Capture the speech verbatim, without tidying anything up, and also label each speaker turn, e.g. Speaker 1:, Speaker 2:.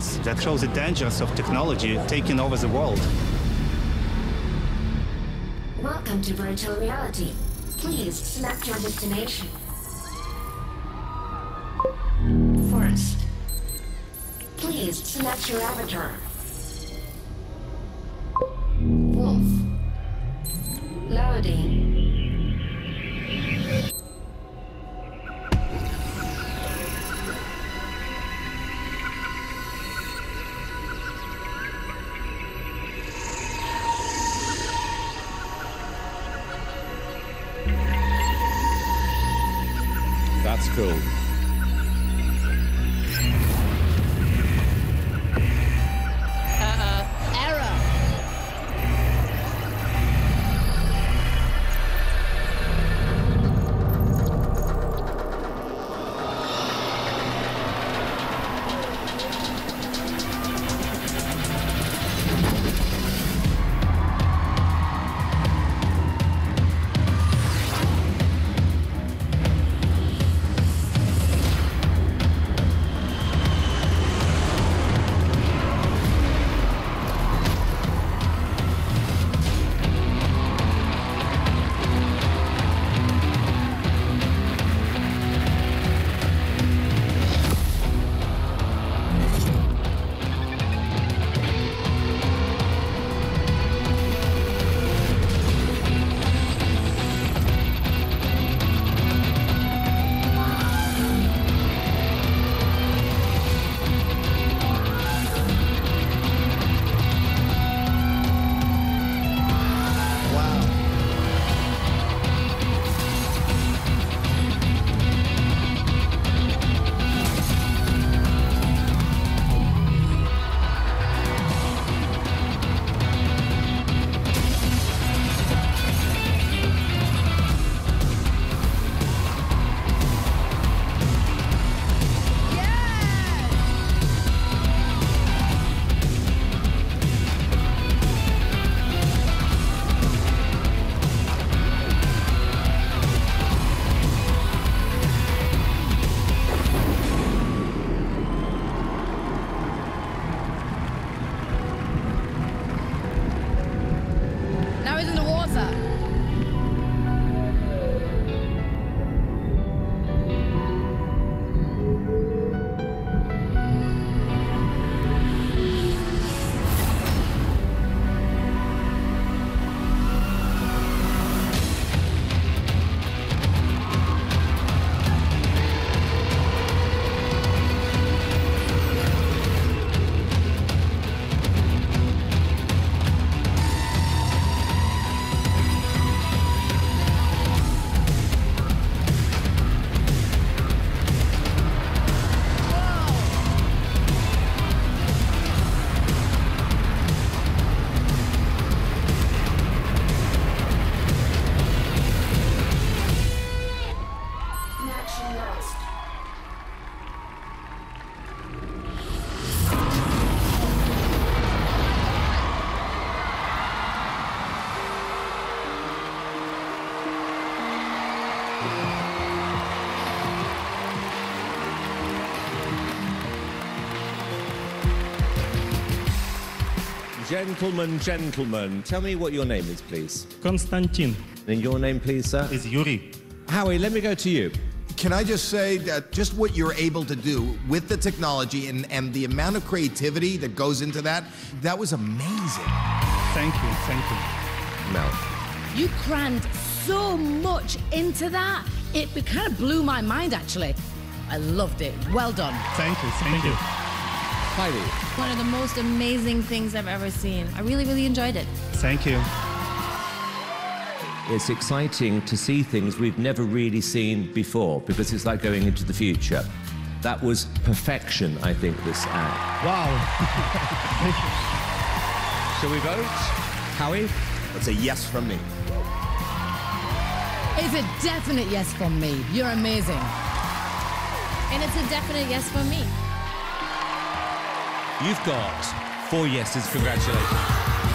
Speaker 1: Auditions. That shows the dangers of technology taking over the world.
Speaker 2: Welcome to virtual reality. Please select your destination. First, please select your avatar. Wolf. Loading.
Speaker 3: That's cool. Gentlemen, gentlemen, tell me what your name is, please.
Speaker 1: Konstantin.
Speaker 3: And your name, please, sir?
Speaker 1: Is Yuri.
Speaker 3: Howie, let me go to you.
Speaker 4: Can I just say that just what you're able to do with the technology and, and the amount of creativity that goes into that, that was amazing.
Speaker 1: Thank you, thank you.
Speaker 3: Mel.
Speaker 5: You crammed so much into that. It kind of blew my mind, actually. I loved it. Well done.
Speaker 1: Thank you, thank, thank you.
Speaker 3: Heidi.
Speaker 6: One of the most amazing things I've ever seen. I really, really enjoyed it.
Speaker 1: Thank you.
Speaker 3: It's exciting to see things we've never really seen before because it's like going into the future. That was perfection, I think, this act.
Speaker 1: Wow. Thank you.
Speaker 3: Shall we vote? Howie?
Speaker 4: That's a yes from me.
Speaker 5: It's a definite yes from me. You're amazing.
Speaker 6: And it's a definite yes from me.
Speaker 3: You've got four yeses. Congratulations.